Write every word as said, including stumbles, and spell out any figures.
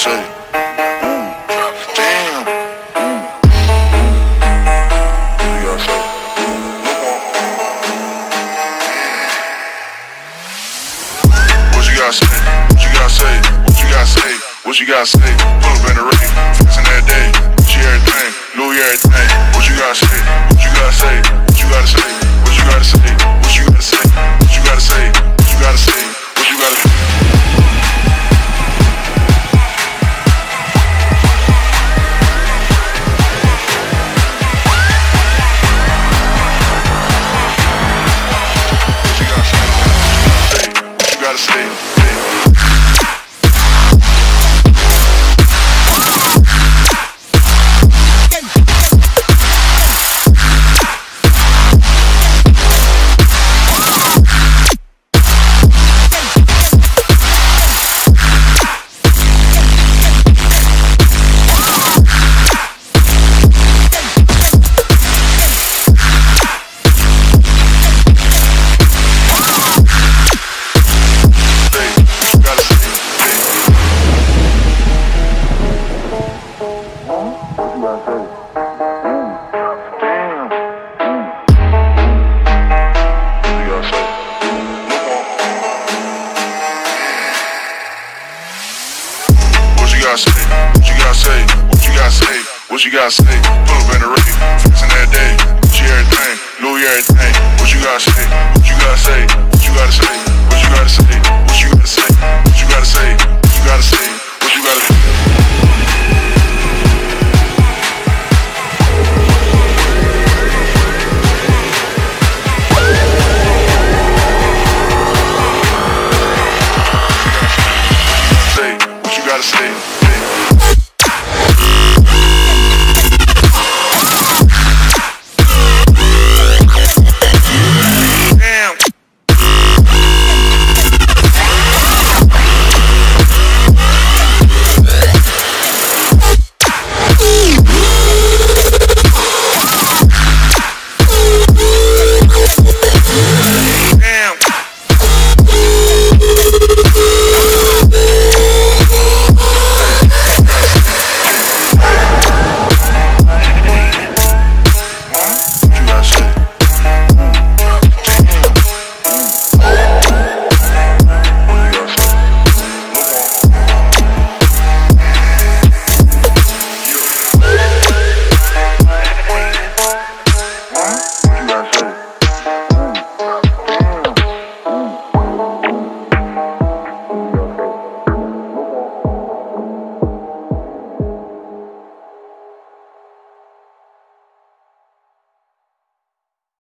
say? Damn. What you gotta say? What you gotta say? What you gotta say? What you gotta say? What you gotta say? Pull up in the ring, flexing that day. She everything, Louis everything. What you gotta say? What you gotta say? What you gotta say? What you gotta say? What you gotta say? What you gotta say? What you gotta say? What you gotta say? Gotta stay. What you gotta say? What you gotta say? What you gotta say? Pull up in the ring, flexing that day. She everything, Louis everything. What you gotta say? What you gotta say? What you gotta say? What you gotta say? What you gotta say? What you gotta say? What you gotta say? What you gotta say? What you gotta say?